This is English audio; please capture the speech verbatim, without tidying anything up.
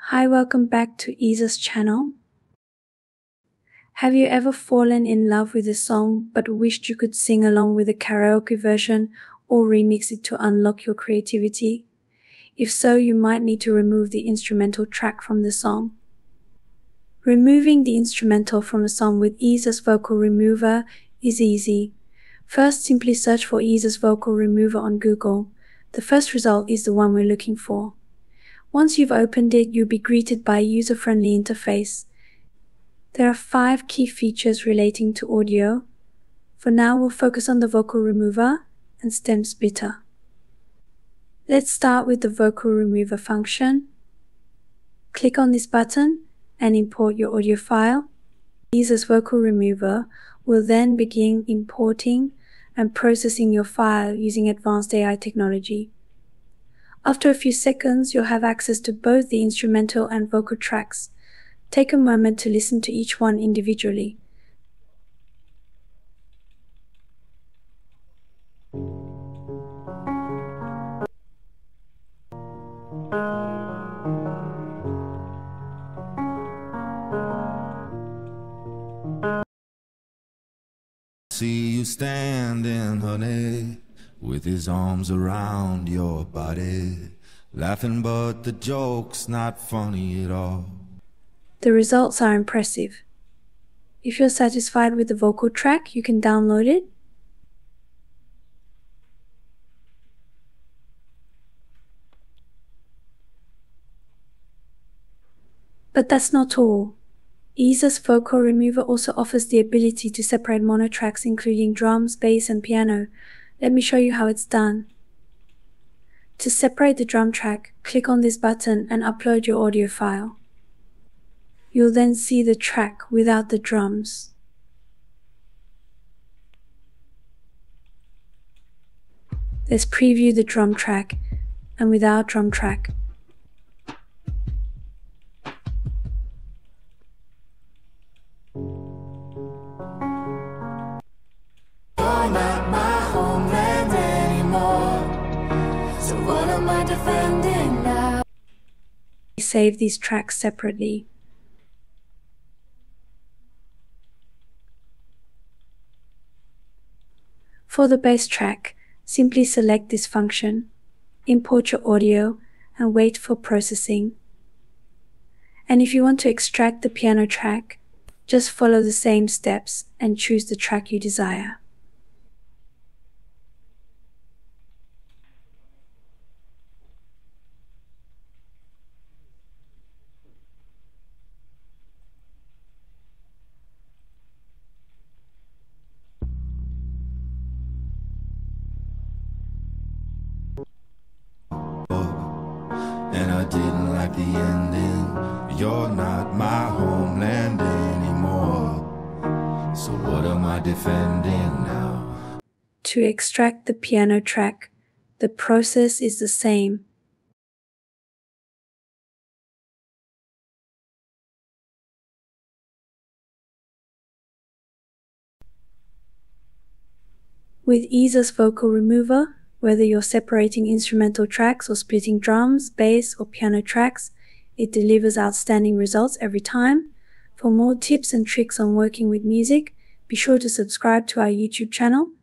Hi, welcome back to EaseUS channel. Have you ever fallen in love with a song but wished you could sing along with a karaoke version or remix it to unlock your creativity? If so, you might need to remove the instrumental track from the song. Removing the instrumental from a song with EaseUS Vocal Remover is easy. First, simply search for EaseUS Vocal Remover on Google. The first result is the one we're looking for. Once you've opened it, you'll be greeted by a user-friendly interface. There are five key features relating to audio. For now, we'll focus on the vocal remover and stem splitter. Let's start with the vocal remover function. Click on this button and import your audio file. EaseUS Vocal Remover will then begin importing and processing your file using advanced A I technology. After a few seconds, you'll have access to both the instrumental and vocal tracks. Take a moment to listen to each one individually. See you standing, honey, with his arms around your body, laughing but the joke's not funny at all. The results are impressive. If you're satisfied with the vocal track, you can download it. But that's not all. EaseUS Vocal Remover also offers the ability to separate mono tracks including drums, bass and piano. Let me show you how it's done. To separate the drum track, click on this button and upload your audio file. You'll then see the track without the drums. Let's preview the drum track and without drum track. You're not my homeland anymore, so what am I defending now? Save these tracks separately. For the bass track, simply select this function, import your audio and wait for processing. And if you want to extract the piano track, just follow the same steps and choose the track you desire. And I didn't like the ending. You're not my homeland anymore, so what am I defending now? To extract the piano track, the process is the same. With EaseUS Vocal Remover, whether you're separating instrumental tracks or splitting drums, bass or piano tracks, it delivers outstanding results every time. For more tips and tricks on working with music, be sure to subscribe to our YouTube channel.